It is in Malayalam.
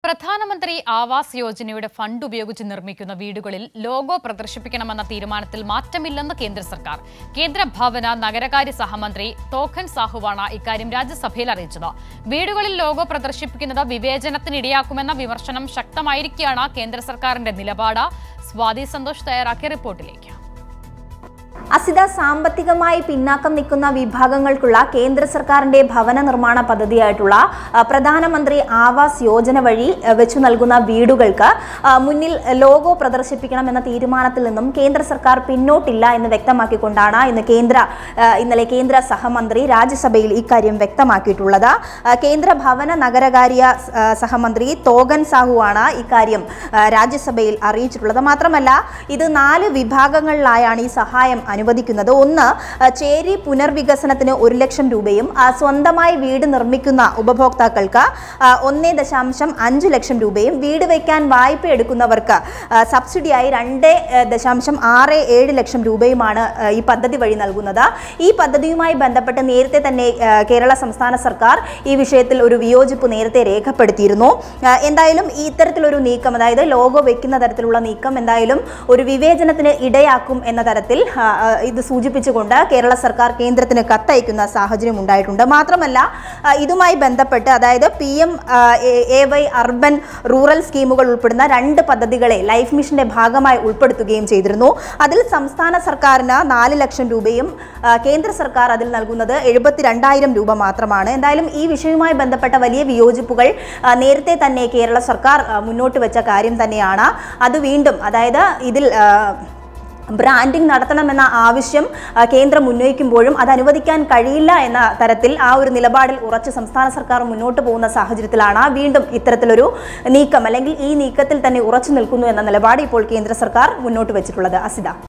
പ്രധാനമന്ത്രി ആവാസ് യോജനയുടെ ഫണ്ട് ഉപയോഗിച്ച് നിർമ്മിക്കുന്ന വീടുകളിൽ ലോഗോ പ്രദർശിപ്പിക്കണമെന്ന തീരുമാനത്തിൽ മാറ്റമില്ലെന്ന് കേന്ദ്ര സർക്കാർ. കേന്ദ്ര ഭവന നഗരകാര്യ സഹമന്ത്രി തോഖൻ സാഹുവാണ് ഇക്കാര്യം രാജ്യസഭയിൽ അറിയിച്ചത്. വീടുകളിൽ ലോഗോ പ്രദർശിപ്പിക്കുന്നത് വിവേചനത്തിനിടയാക്കുമെന്ന വിമർശനം ശക്തമായിരിക്കെയാണ് കേന്ദ്ര സർക്കാരിന്റെ നിലപാട്. സ്വാതി സന്തോഷ് തയ്യാറാക്കിയ റിപ്പോർട്ടിലേക്ക്. അസിത, സാമ്പത്തികമായി പിന്നാക്കം നിൽക്കുന്ന വിഭാഗങ്ങൾക്കുള്ള കേന്ദ്ര സർക്കാരിന്റെ ഭവന നിർമ്മാണ പദ്ധതിയായിട്ടുള്ള പ്രധാനമന്ത്രി ആവാസ് യോജന വഴി വെച്ചു നൽകുന്ന വീടുകൾക്ക് മുന്നിൽ ലോഗോ പ്രദർശിപ്പിക്കണമെന്ന തീരുമാനത്തിൽ നിന്നും കേന്ദ്ര സർക്കാർ പിന്നോട്ടില്ല എന്ന് വ്യക്തമാക്കിക്കൊണ്ടാണ് ഇന്നലെ കേന്ദ്ര സഹമന്ത്രി രാജ്യസഭയിൽ ഇക്കാര്യം വ്യക്തമാക്കിയിട്ടുള്ളത്. കേന്ദ്ര ഭവന നഗരകാര്യ സഹമന്ത്രി തോഖൻ സാഹുവാണ് ഇക്കാര്യം രാജ്യസഭയിൽ അറിയിച്ചിട്ടുള്ളത്. മാത്രമല്ല, ഇത് 4 വിഭാഗങ്ങളിലായാണ് ഈ സഹായം അനുവദിക്കുന്നത്. ഒന്ന്, ചേരി പുനർവികസനത്തിന് 1 ലക്ഷം രൂപയും സ്വന്തമായി വീട് നിർമ്മിക്കുന്ന ഉപഭോക്താക്കൾക്ക് 1.5 ലക്ഷം രൂപയും വീട് വയ്ക്കാൻ വായ്പ എടുക്കുന്നവർക്ക് സബ്സിഡിയായി 2.67 ലക്ഷം രൂപയുമാണ് ഈ പദ്ധതി വഴി നൽകുന്നത്. ഈ പദ്ധതിയുമായി ബന്ധപ്പെട്ട് നേരത്തെ തന്നെ കേരള സംസ്ഥാന സർക്കാർ ഈ വിഷയത്തിൽ ഒരു വിയോജിപ്പ് നേരത്തെ രേഖപ്പെടുത്തിയിരുന്നു. എന്തായാലും ഇത്തരത്തിലൊരു നീക്കം, അതായത് ലോഗോ വയ്ക്കുന്ന തരത്തിലുള്ള നീക്കം എന്തായാലും ഒരു വിവേചനത്തിന് ഇടയാക്കും എന്ന തരത്തിൽ ഇത് സൂചിപ്പിച്ചുകൊണ്ട് കേരള സർക്കാർ കേന്ദ്രത്തിന് കത്തയക്കുന്ന സാഹചര്യം ഉണ്ടായിട്ടുണ്ട്. മാത്രമല്ല, ഇതുമായി ബന്ധപ്പെട്ട് അതായത് PMAY അർബൻ റൂറൽ സ്കീമുകൾ ഉൾപ്പെടുന്ന 2 പദ്ധതികളെ ലൈഫ് മിഷന്റെ ഭാഗമായി ഉൾപ്പെടുത്തുകയും ചെയ്തിരുന്നു. അതിൽ സംസ്ഥാന സർക്കാരിന് 4 ലക്ഷം രൂപയും കേന്ദ്ര സർക്കാർ അതിൽ നൽകുന്നത് 72,000 രൂപ മാത്രമാണ്. എന്തായാലും ഈ വിഷയവുമായി ബന്ധപ്പെട്ട വലിയ വിയോജിപ്പുകൾ നേരത്തെ തന്നെ കേരള സർക്കാർ മുന്നോട്ട് വെച്ച കാര്യം തന്നെയാണ്. അത് വീണ്ടും, അതായത് ഇതിൽ ബ്രാൻഡിംഗ് നടത്തണമെന്ന ആവശ്യം കേന്ദ്രം ഉന്നയിക്കുമ്പോഴും അത് അനുവദിക്കാൻ കഴിയില്ല എന്ന തരത്തിൽ ആ ഒരു നിലപാടിൽ ഉറച്ച് സംസ്ഥാന സർക്കാർ മുന്നോട്ട് പോകുന്ന സാഹചര്യത്തിലാണ് വീണ്ടും ഇത്തരത്തിലൊരു നീക്കം, അല്ലെങ്കിൽ ഈ നീക്കത്തിൽ തന്നെ ഉറച്ചു നിൽക്കുന്നു എന്ന നിലപാട് ഇപ്പോൾ കേന്ദ്ര സർക്കാർ മുന്നോട്ട് വെച്ചിട്ടുള്ളത്. അസിത.